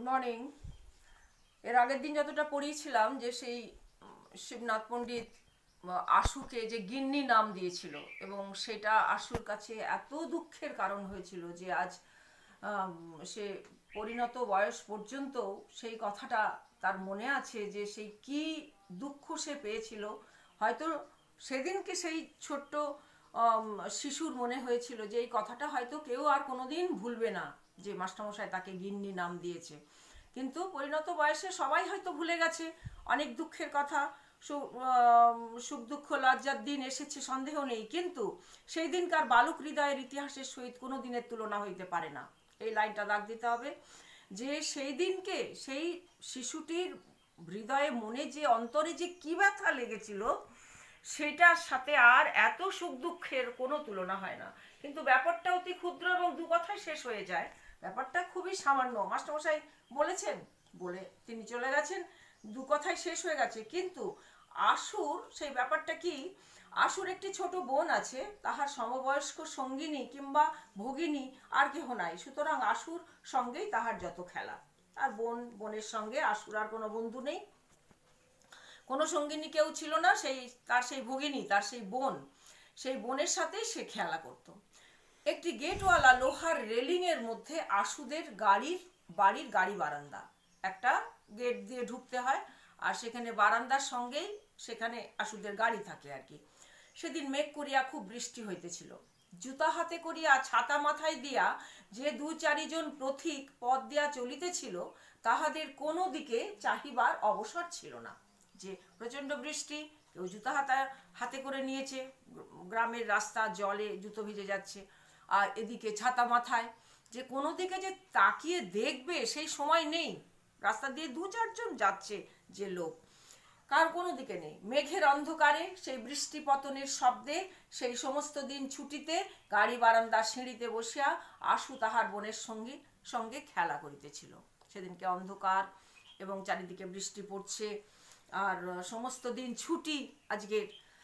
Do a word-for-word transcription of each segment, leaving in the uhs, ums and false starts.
Morning. এর আগের দিন যতটা পড়িয়েছিলাম যে সেই শিবনাথ পণ্ডিত আশুকে যে গিন্নি নাম দিয়েছিল এবং সেটা আশুর কাছে এত দুঃখের কারণ হয়েছিল যে আজ সে পরিণত বয়স পর্যন্ত সেই কথাটা তার মনে আছে যে সেই কি দুঃখ সে পেয়েছিল। হয়তো সেদিনকে সেই ছোট্ট শিশুর মনে হয়েছিল যে এই কথাটা হয়তো কেউ আর কোনোদিন ভুলবে না, যে মাস্টারমশাই তাকে গিন্নি নাম দিয়েছে। কিন্তু পরিণত বয়সে সবাই হয়তো ভুলে গেছে অনেক দুঃখের কথা। সুখ দুঃখ লজ্জার দিন এসেছে সন্দেহ নেই, কিন্তু সেই দিনকার বালক হৃদয়ের ইতিহাসের সহিত কোনো দিনের তুলনা হইতে পারে না। এই লাইনটা দাগ দিতে হবে যে সেই দিনকে সেই শিশুটির হৃদয়ে মনে যে অন্তরে যে কি ব্যথা লেগেছিল সেটার সাথে আর এত সুখ দুঃখের কোনো তুলনা হয় না। কিন্তু ব্যাপারটা অতি ক্ষুদ্র এবং দু কথায় শেষ হয়ে যায়। ব্যাপারটা খুবই সামান্য, মাস্টারমশাই বলেছেন বলে তিনি চলে গেছেন, দু কথায় শেষ হয়ে গেছে। কিন্তু আশুর সেই ব্যাপারটা কি, আশুর একটি ছোট বোন আছে, তাহার সমবয়স্ক সঙ্গিনী কিংবা ভগিনী আর কেহ নাই, সুতরাং আশুর সঙ্গেই তাহার যত খেলা। আর বোন বোনের সঙ্গে আশুর আর কোনো বন্ধু নেই, কোনো সঙ্গিনী কেউ ছিল না। সেই তার সেই ভগিনী, তার সেই বোন, সেই বোনের সাথেই সে খেলা করত। একটি গেটওয়ালা লোহার রেলিংয়ের মধ্যে আশুদের গাড়ির বাড়ির গাড়ি বারান্দা, একটা গেট দিয়ে ঢুকতে হয়, আর সেখানে বারান্দার সঙ্গেই সেখানে আশুদের গাড়ি থাকে আর কি। সেদিন মেঘ করিয়া খুব বৃষ্টি হইতেছিল। জুতা হাতে করিয়া ছাতা মাথায় দিয়া যে দু চারিজন পথিক পথ দিয়া চলিতেছিল তাহাদের কোনো দিকে চাহিবার অবসর ছিল না। যে প্রচণ্ড বৃষ্টি, কেউ জুতা হাতা হাতে করে নিয়েছে, গ্রামের রাস্তা জলে জুতো ভিজে যাচ্ছে, আর এদিকে ছাতা মাথায়, যে কোনো দিকে যে তাকিয়ে দেখবে সেই সময় নেই। রাস্তা দিয়ে দু চারজন যাচ্ছে যে লোক, কার কোনো দিকে নেই। মেঘের অন্ধকারে সেই বৃষ্টি পতনের শব্দে সেই সমস্ত দিন ছুটিতে গাড়ি বারান্দার সিঁড়িতে বসিয়া আশু তাহার বোনের সঙ্গে সঙ্গে খেলা করিতেছিল। সেদিনকে অন্ধকার এবং চারিদিকে বৃষ্টি পড়ছে, আর সমস্ত দিন ছুটি আজকে।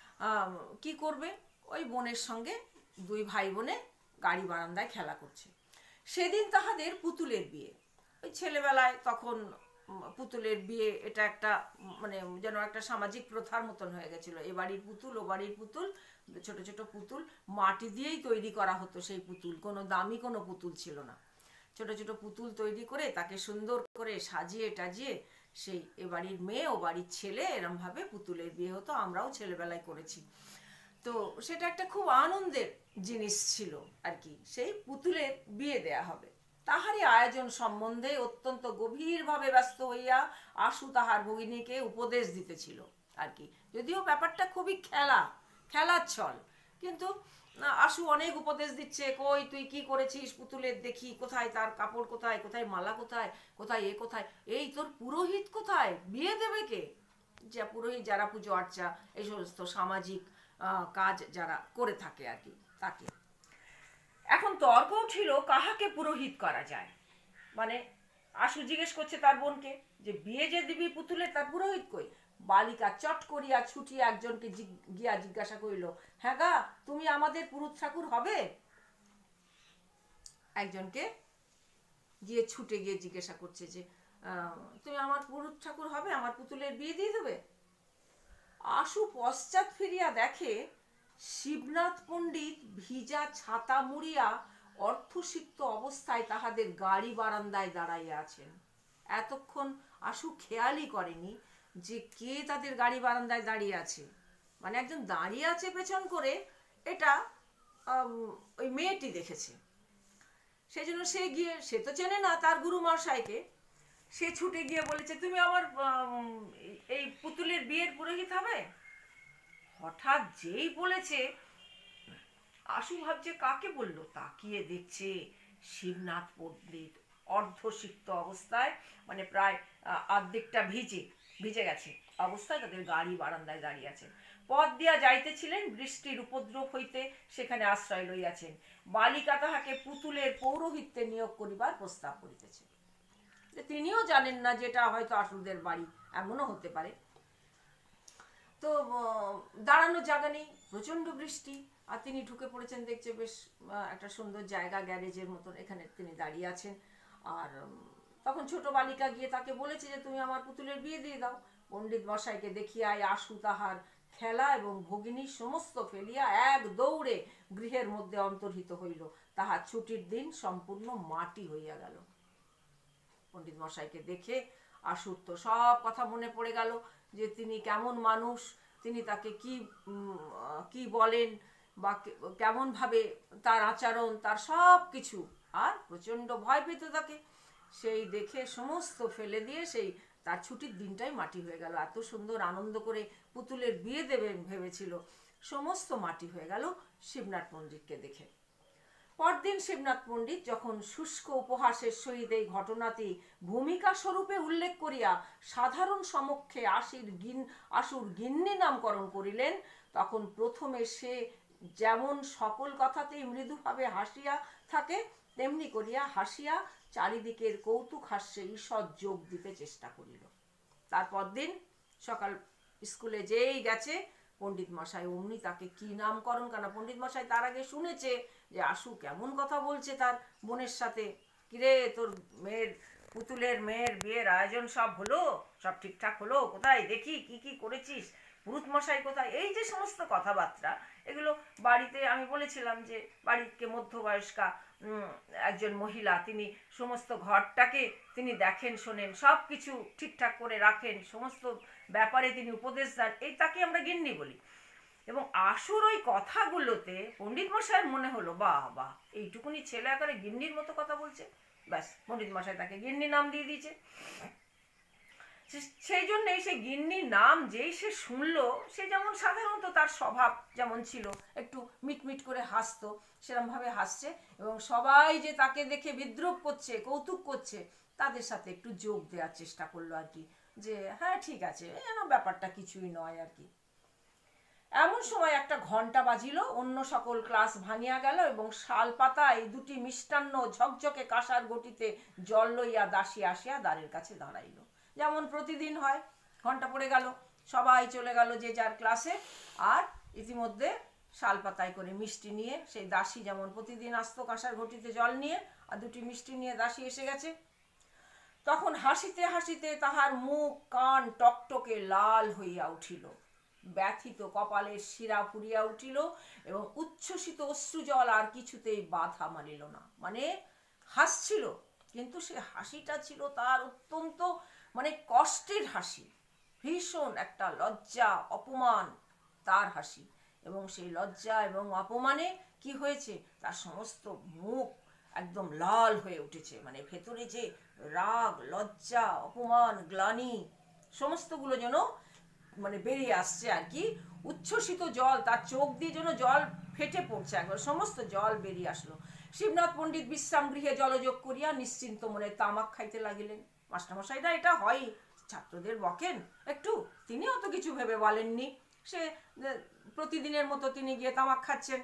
কি করবে, ওই বোনের সঙ্গে দুই ভাই বোনে গাড়ি বারান্দায় খেলা করছে। সেদিন তাহাদের পুতুলের বিয়ে। ওই ছেলেবেলায় তখন পুতুলের বিয়ে এটা একটা মানে যেন একটা সামাজিক প্রথার মতন হয়ে গেছিল। এ বাড়ির পুতুল ও বাড়ির পুতুল, ছোট ছোট পুতুল, মাটি দিয়েই তৈরি করা হতো সেই পুতুল, কোনো দামি কোনো পুতুল ছিল না। ছোট ছোট পুতুল তৈরি করে তাকে সুন্দর করে সাজিয়ে টাজিয়ে সেই এ বাড়ির মেয়ে ও বাড়ির ছেলে এরমভাবে পুতুলের বিয়ে হতো। আমরাও ছেলেবেলায় করেছি। তো সেটা একটা খুব আনন্দের জিনিস ছিল আর কি। সেই পুতুলের বিয়ে দেয়া হবে, তাহারই আয়োজন সম্বন্ধে অত্যন্ত গভীরভাবে ব্যস্ত হইয়া আশু তাহার ভগিনীকে উপদেশ দিতেছিল আর কি। যদিও ব্যাপারটা খুবই খেলা খেলার ছল, কিন্তু আশু অনেক উপদেশ দিচ্ছে। কই তুই কি করেছিস পুতুলের, দেখি কোথায় তার কাপড়, কোথায় কোথায় মালা, কোথায় কোথায় এ কোথায়, এই তোর পুরোহিত কোথায়, বিয়ে দেবে কে? যা পুরোহিত যারা পুজো আর্চা এই সমস্ত সামাজিক কাজ যারা করে থাকে আর কি, তাকে। এখন তর্ক উঠিল কাহাকে পুরোহিত করা যায়। মানে আশু জিজ্ঞেস করছে তার বোনকে যে বিয়ে যে দিবি পুতুলের, তার পুরোহিত কই? বালিকা চট করিয়া ছুটিয়া একজনকে গিয়া জিজ্ঞাসা করিল, হ্যাঁ গা তুমি আমাদের পুরুত ঠাকুর হবে? একজনকে গিয়ে ছুটে গিয়ে জিজ্ঞাসা করছে যে তুমি আমার পুরুত ঠাকুর হবে, আমার পুতুলের বিয়ে দিয়ে দেবে? আশু পশ্চাৎ ফিরিয়া দেখে শিবনাথ পণ্ডিত ভিজা ছাতা মুড়িয়া অর্থসিক্ত অবস্থায় তাহাদের গাড়ি বারান্দায় দাঁড়াইয়া আছেন। এতক্ষণ আশু খেয়ালই করেনি যে কে তাদের গাড়ি বারান্দায় দাঁড়িয়ে আছে। মানে একজন দাঁড়িয়ে আছে পেছন করে, এটা ওই মেয়েটি দেখেছে। সেই জন্য সে গিয়ে, সে তো চেনে না তার গুরু মশাইকে, সে ছুটে গিয়ে বলেছে তুমি আমার এই পুতুলের বিয়ের পুরোহিত হবে। হঠাৎ যেই বলেছে, আশু ভাবছে কাকে বললো, তাকিয়ে দেখছে শিবনাথ পণ্ডিত অর্ধসিক্ত অবস্থায়, মানে প্রায় অর্ধেকটা ভিজে ভিজে গেছে অবস্থায় তাদের গাড়ি বারান্দায় দাঁড়িয়ে আছেন। পথ দিয়া যাইতেছিলেন, বৃষ্টির উপদ্রব হইতে সেখানে আশ্রয় লইয়াছেন। বালিকা তাহাকে পুতুলের পৌরোহিত্যে নিয়োগ করিবার প্রস্তাব করিতেছে। তিনিও জানেন না যেটা হয়তো আশুদের বাড়ি, এমনও হতে পারে। তো দাঁড়ানোর জায়গা নেই, প্রচণ্ড বৃষ্টি, আর তিনি ঢুকে পড়েছেন, দেখছে বেশ একটা সুন্দর জায়গা, গ্যারেজের মতন, এখানে তিনি দাঁড়িয়ে আছেন। আর তখন ছোট বালিকা গিয়ে তাকে বলেছে যে তুমি আমার পুতুলের বিয়ে দিয়ে দাও। পণ্ডিত মশাইকে দেখিয়াই আশু তাহার খেলা এবং ভগিনী সমস্ত ফেলিয়া এক দৌড়ে গৃহের মধ্যে অন্তর্হিত হইল। তাহার ছুটির দিন সম্পূর্ণ মাটি হইয়া গেল। পণ্ডিত মশাইকে দেখে আশুর তো সব কথা মনে পড়ে গেল, যে তিনি কেমন মানুষ, তিনি তাকে কি কি বলেন বা কেমন ভাবে তার আচরণ, তার সব কিছু, আর প্রচন্ড ভয় পেত তাকে। সেই দেখে সমস্ত ফেলে দিয়ে সেই তার ছুটির দিনটাই মাটি হয়ে গেল। এত সুন্দর আনন্দ করে পুতুলের বিয়ে দেবেন ভেবেছিল, সমস্ত মাটি হয়ে গেল শিবনাথ পণ্ডিতকে দেখে। পরদিন শিবনাথ পণ্ডিত যখন শুষ্ক উপহাসের সহিত এই ঘটনাটি ভূমিকা স্বরূপে উল্লেখ করিয়া সাধারণ সমক্ষে আশির গিন আশুর গিন্নি নামকরণ করিলেন, তখন প্রথমে সে যেমন সকল কথাতেই মৃদুভাবে হাসিয়া থাকে, তেমনি করিয়া হাসিয়া চারিদিকের কৌতুক হাস্যে ঈষৎ যোগ দিতে চেষ্টা করিল। তারপর দিন সকাল স্কুলে যেই গেছে, পণ্ডিত মশাই অমনি তাকে কি নামকরণ, কেন পণ্ডিত মশাই তার আগে শুনেছে যে আশু কেমন কথা বলছে তার বোনের সাথে। কিরে, তোর মেয়ের পুতুলের মেয়ের বিয়ের আয়োজন সব হলো, সব ঠিকঠাক হলো, কোথায় দেখি কি কি করেছিস, পুরুত মশাই কোথায়, এই যে সমস্ত কথাবার্তা, এগুলো বাড়িতে আমি বলেছিলাম যে বাড়িতে মধ্যবয়স্কা একজন মহিলা, তিনি সমস্ত ঘরটাকে তিনি দেখেন, শোনেন, সব কিছু ঠিকঠাক করে রাখেন, সমস্ত ব্যাপারে তিনি উপদেশ দেন, এই তাকে আমরা গিন্নি বলি। এবং আশুর ওই কথাগুলোতে পণ্ডিত মশাইয়ের মনে হলো, বাহ বাহ, এইটুকুনি ছেলে আকারে গিন্নির মতো কথা বলছে, ব্যাস পণ্ডিত মশাই তাকে গিন্নি নাম দিয়ে দিয়েছে। সেই জন্যই সে গিন্নি নাম যেই সে শুনলো, সে যেমন সাধারণত তার স্বভাব যেমন ছিল, একটু মিটমিট করে হাসতো, সেরকমভাবে হাসছে, এবং সবাই যে তাকে দেখে বিদ্রুপ করছে, কৌতুক করছে, তাদের সাথে একটু যোগ দেওয়ার চেষ্টা করলো আর কি, যে হ্যাঁ ঠিক আছে, যেন ব্যাপারটা কিছুই নয় আর কি। এমন সময় একটা ঘন্টা বাজিল, অন্য সকল ক্লাস ভাঙিয়া গেল, এবং শাল পাতায় দুটি মিষ্টান্ন ঝকঝকে কাঁসার গটিতে জল লইয়া দাসী আসিয়া দ্বারের কাছে দাঁড়াইল। যেমন প্রতিদিন হয়, ঘন্টা পড়ে গেল, সবাই চলে গেল যে যার ক্লাসে, আর ইতিমধ্যে শাল পাতায় করে মিষ্টি নিয়ে সেই দাসী যেমন প্রতিদিন আসতো কাঁসার ঘটিতে জল নিয়ে, আর দুটি মিষ্টি নিয়ে দাসী এসে গেছে। তখন হাসিতে হাসিতে তাহার মুখ কান টকটকে লাল হইয়া উঠিল, ব্যথিত কপালের শিরা ফুরিয়া উঠিল, এবং উচ্ছ্বসিত অশ্রুজল আর কিছুতেই বাধা মানিল না। মানে হাসছিল, কিন্তু সে হাসিটা ছিল তার অত্যন্ত মানে কষ্টের হাসি, ভীষণ একটা লজ্জা অপমান তার হাসি, এবং সেই লজ্জা এবং অপমানে কি হয়েছে, তার সমস্ত মুখ একদম লাল হয়ে উঠেছে, মানে ভেতরে যে রাগ, লজ্জা, অপমান, গ্লানি সমস্তগুলো যেন মানে বেরিয়ে আসছে আর কি। উচ্ছ্বসিত জল, তার চোখ দিয়ে যেন জল ফেটে পড়ছে, একবার সমস্ত জল বেরিয়ে আসলো। শিবনাথ পণ্ডিত বিশ্রাম গৃহে জলযোগ করিয়া নিশ্চিন্ত মনে তামাক খাইতে লাগিলেন। মাস্টারমশাইরা এটা হয়, ছাত্রদের বকেন একটু, তিনি অত কিছু ভেবে বলেননি, সে প্রতিদিনের মতো তিনি গিয়ে তামাক খাচ্ছেন,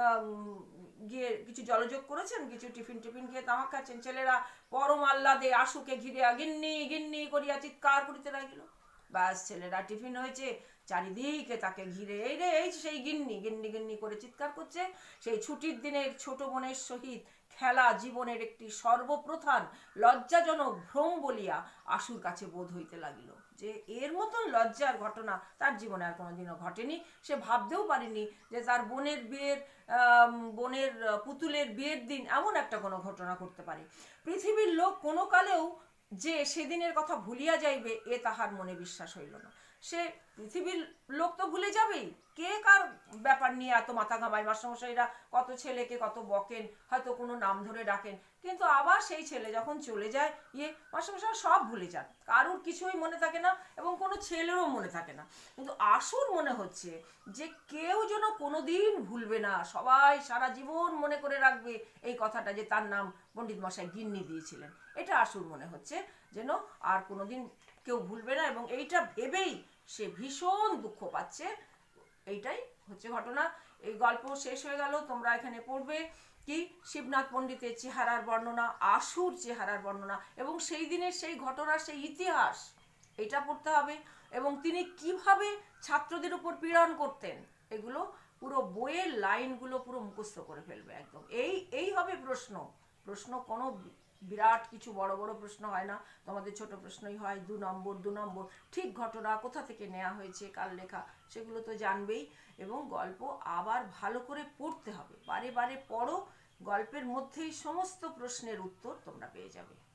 গিয়ে কিছু জলযোগ করেছেন, কিছু টিফিন টিফিন খেয়ে তামাক খাচ্ছেন। ছেলেরা পরম আহ্লাদে আশুকে ঘিরিয়া গিন্নি গিন্নি করিয়া চিৎকার করিতে লাগিল। ব্যাস, ছেলেরা টিফিন হয়েছে, চারিদিকে তাকে ঘিরে এই রে এই সেই গিন্নি গিন্নি গিন্নি করে চিৎকার করছে। সেই ছুটির দিনের ছোট বোনের সহিত খেলা জীবনের একটি সর্বপ্রধান লজ্জাজনক ভ্রম বলিয়া আশুর কাছে বোধ হইতে লাগিল, যে এর মতন লজ্জার ঘটনা তার জীবনে আর কোনোদিনও ঘটেনি। সে ভাবতেও পারেনি যে তার বোনের বিয়ের বোনের পুতুলের বিয়ের দিন এমন একটা কোনো ঘটনা করতে পারে। পৃথিবীর লোক কোনো কালেও যে সেদিনের কথা ভুলিয়া যাইবে, এ তাহার মনে বিশ্বাস হইল না। সে পৃথিবীর লোক তো ভুলে যাবেই, কে কার ব্যাপার নিয়ে এত মাথা ঘামায়। মাস্টারমশাইরা কত ছেলেকে কত বকেন, হয়তো কোনো নাম ধরে ডাকেন, কিন্তু আবার সেই ছেলে যখন চলে যায়, ইয়ে মাস্টারমশাইরা সব ভুলে যান, কারুর কিছুই মনে থাকে না, এবং কোনো ছেলেরও মনে থাকে না। কিন্তু আশুর মনে হচ্ছে যে কেউ যেন কোনোদিন ভুলবে না, সবাই সারা জীবন মনে করে রাখবে এই কথাটা, যে তার নাম পণ্ডিত মশাই গিন্নি দিয়েছিলেন। এটা আশুর মনে হচ্ছে যেন আর কোনোদিন কেউ ভুলবে না, এবং এইটা ভেবেই সে ভীষণ দুঃখ পাচ্ছে। এইটাই হচ্ছে ঘটনা। এই গল্প শেষ হয়ে গেল। তোমরা এখানে পড়বে কি শিবনাথ পণ্ডিতের চেহারার বর্ণনা, আশুর চেহারার বর্ণনা, এবং সেই দিনের সেই ঘটনার সেই ইতিহাস, এটা পড়তে হবে। এবং তিনি কিভাবে ছাত্রদের উপর পীড়ন করতেন, এগুলো পুরো বইয়ের লাইনগুলো পুরো মুখস্থ করে ফেলবে একদম। এই এই হবে প্রশ্ন। প্রশ্ন কোনো বিরাট কিছু বড় বড় প্রশ্ন হয় না, তোমাদের ছোট প্রশ্নই হয়, দু নম্বর দু নম্বর ঠিক ঘটনা কোথা থেকে নেওয়া হয়েছে, কার লেখা, সেগুলো তো জানবেই। এবং গল্প আবার ভালো করে পড়তে হবে, বারে বারে পড়ো, গল্পের মধ্যেই সমস্ত প্রশ্নের উত্তর তোমরা পেয়ে যাবে।